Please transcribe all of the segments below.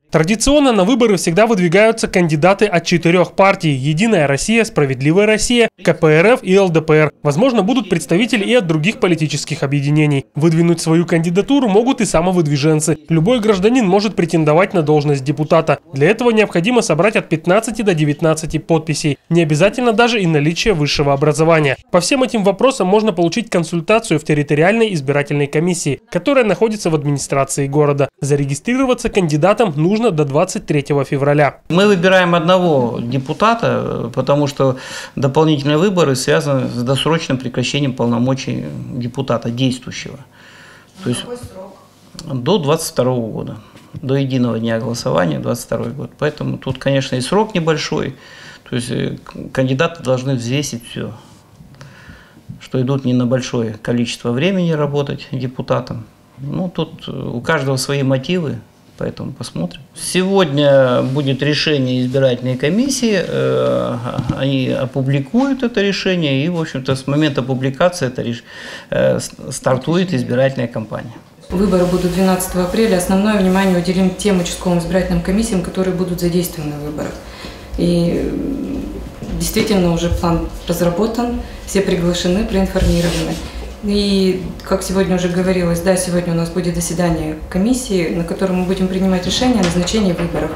Традиционно на выборы всегда выдвигаются кандидаты от 4 партий – «Единая Россия», «Справедливая Россия», КПРФ и ЛДПР. Возможно, будут представители и от других политических объединений. Выдвинуть свою кандидатуру могут и самовыдвиженцы. Любой гражданин может претендовать на должность депутата. Для этого необходимо собрать от 15 до 19 подписей. Не обязательно даже и наличие высшего образования. По всем этим вопросам можно получить консультацию в территориальной избирательной комиссии, которая находится в администрации города. Зарегистрироваться кандидатом нужно до 23 февраля. Мы выбираем одного депутата, потому что дополнительные выборы связаны с досрочным прекращением полномочий депутата действующего. То есть до 22 года, до единого дня голосования 22 год. Поэтому тут, конечно, и срок небольшой. То есть кандидаты должны взвесить все, что идут не на большое количество времени работать депутатом. Ну, тут у каждого свои мотивы. Поэтому посмотрим. Сегодня будет решение избирательной комиссии, они опубликуют это решение, и, в общем-то, с момента публикации стартует избирательная кампания. Выборы будут 12 апреля. Основное внимание уделим тем участковым избирательным комиссиям, которые будут задействованы в выборах. И действительно уже план разработан, все приглашены, проинформированы. И, как сегодня уже говорилось, да, сегодня у нас будет заседание комиссии, на котором мы будем принимать решение о назначении выборов.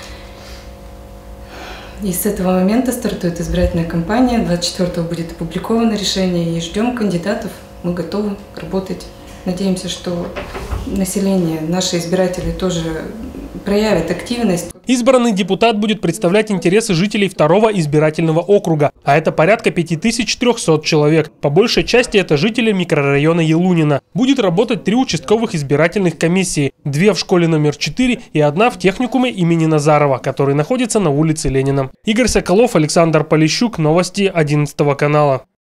И с этого момента стартует избирательная кампания, 24-го будет опубликовано решение, и ждем кандидатов, мы готовы работать. Надеемся, что население, наши избиратели тоже проявят активность. Избранный депутат будет представлять интересы жителей 2-го избирательного округа, а это порядка 5300 человек. По большей части это жители микрорайона Елунина. Будет работать 3 участковых избирательных комиссии, 2 в школе номер 4 и 1 в техникуме имени Назарова, который находится на улице Ленина. Игорь Соколов, Александр Полищук, новости 11 канала.